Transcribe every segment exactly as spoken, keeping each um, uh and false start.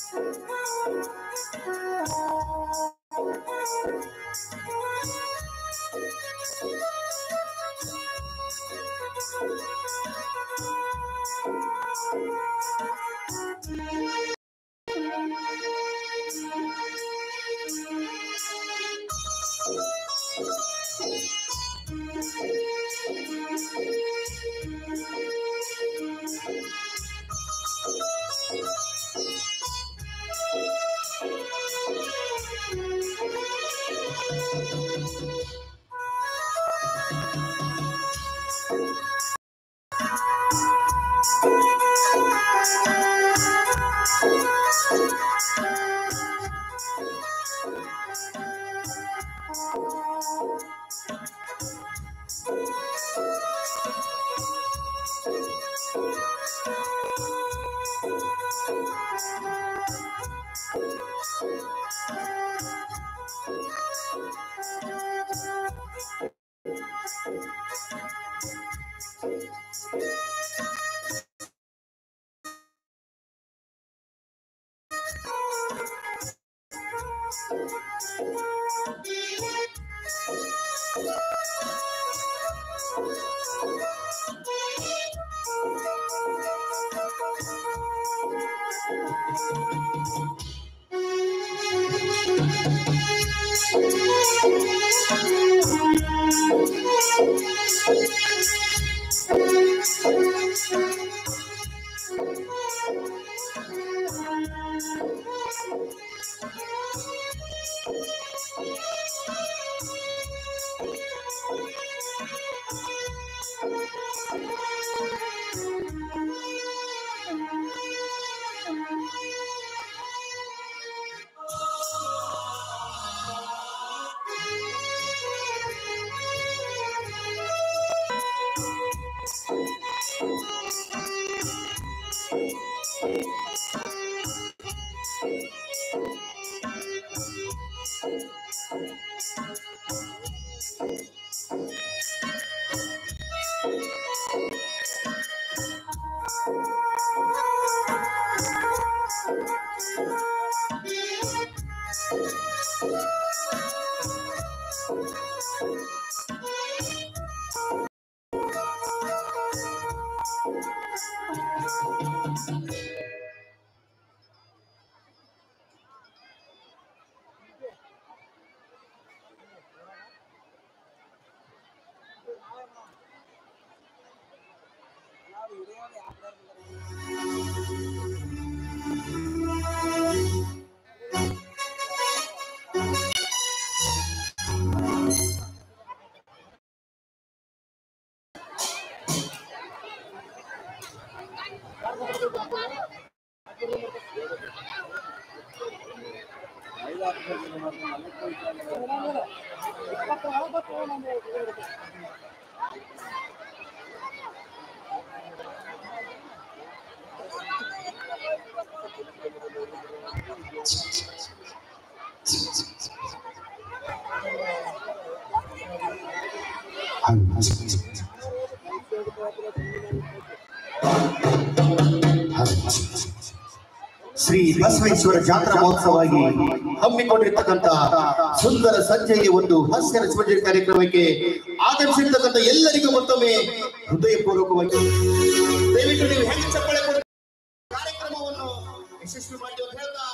ಶ್ರೀ ಬಸವೇಶ್ವರ ಜಾತ್ರಾ ಮಹೋತ್ಸವವಾಗಿ ಹಮ್ಮಿಕೊಂಡಿರ್ತಕ್ಕಂತಹ ಸುಂದರ ಸಂಜೆಯ ಒಂದು ಹಾಸ್ಯ ರಸಮಂಜರಿ ಕಾರ್ಯಕ್ರಮಕ್ಕೆ ಆಗಮಿಸಿರ್ತಕ್ಕಂಥ ಎಲ್ಲರಿಗೂ ಮತ್ತೊಮ್ಮೆ ಹೃದಯಪೂರ್ವಕವಾಗಿ ದಯವಿಟ್ಟು ನೀವು ಹೆಚ್ಚು ಚಪ್ಪಳೆ ಕೊಡಿ, ಕಾರ್ಯಕ್ರಮವನ್ನು ಯಶಸ್ವಿ ಮಾಡಿ ಅಂತ ಹೇಳ್ತಾ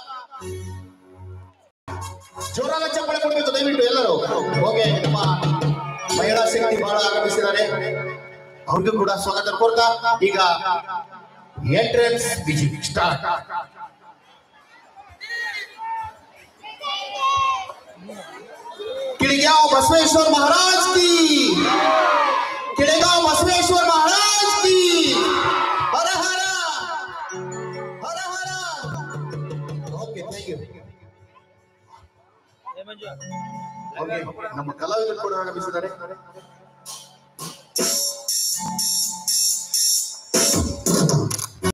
ಜೋರಾದ ಚಪ್ಪಳೆ ಕೊಡಬೇಕು ದಯವಿಟ್ಟು ಎಲ್ಲರೂ. ಹೋಗಿ ನಮ್ಮ ಮಹಿಳಾ ಶಕ್ತಿ ಬಹಳ ಆಗಮಿಸಿದ್ದಾರೆ, ಅವ್ರಿಗೂ ಕೂಡ ಸ್ವಾಗತ ಕೋರ್ತಾ ಈಗ entrance music start. Kidgaon Basaveshwar Maharaj की, किड़गांव बसवेश्वर महाराज की हर हर हर हर. Okay, thank you. ಓಕೆ, ನಮ್ಮ ಕಲಾವಿದರು ಕೂಡ ಆಗಮಿಸಿದ್ದಾರೆ.